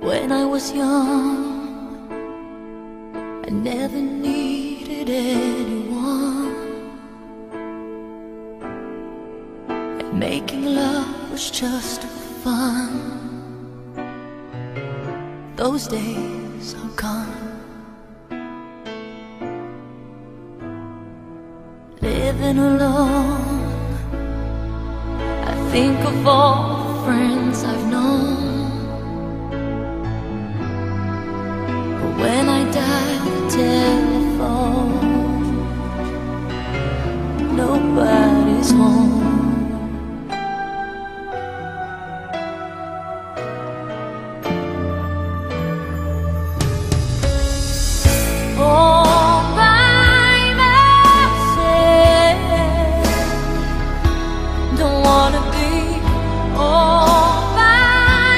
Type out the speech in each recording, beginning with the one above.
When I was young, I never needed anyone, and making love was just for fun. Those days are gone. Living alone, I think of all the friends I've known. But when I dial the telephone, nobody's home. All by myself, don't wanna be all by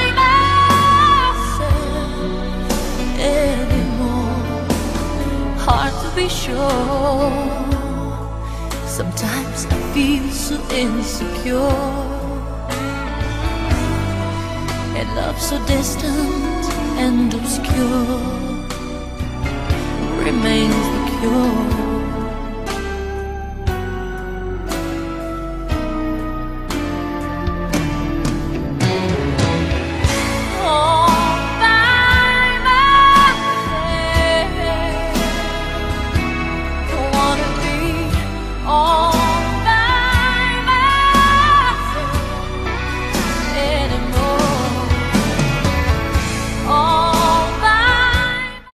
myself anymore. Hard to be sure. Sometimes I feel so insecure, and love so distant and obscure remains the cure.